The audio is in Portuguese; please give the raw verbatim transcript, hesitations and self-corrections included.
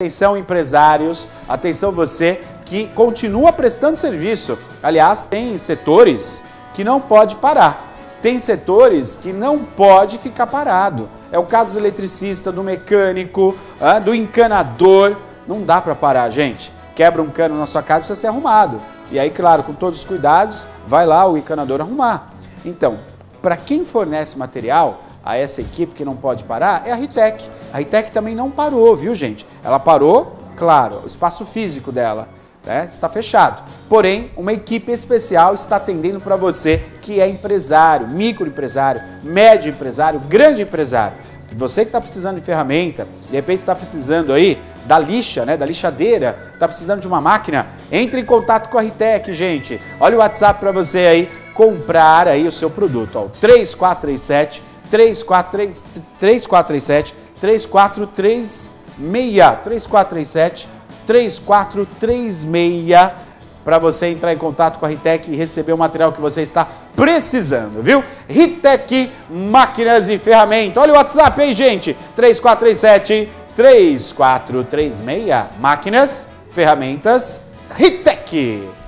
Atenção empresários, atenção você que continua prestando serviço. Aliás, tem setores que não pode parar. Tem setores que não pode ficar parado. É o caso do eletricista, do mecânico, do encanador. Não dá para parar, gente. Quebra um cano na sua casa, precisa ser arrumado. E aí, claro, com todos os cuidados, vai lá o encanador arrumar. Então, para quem fornece material a essa equipe que não pode parar, é a Ritec. A Ritec também não parou, viu, gente? Ela parou, claro, o espaço físico dela, né, está fechado. Porém, uma equipe especial está atendendo para você que é empresário, microempresário, médio empresário, grande empresário. Você que está precisando de ferramenta, de repente está precisando aí da lixa, né, da lixadeira, está precisando de uma máquina, entre em contato com a Ritec, gente. Olha o WhatsApp para você aí comprar aí o seu produto, ó, três quatro três sete, três quatro três, três quatro três sete, três quatro três seis, três quatro três sete, três quatro três seis, para você entrar em contato com a Ritec e receber o material que você está precisando, viu? Ritec Máquinas e Ferramentas. Olha o WhatsApp aí, gente, três quatro três sete, três quatro três seis, Máquinas, Ferramentas, Ritec.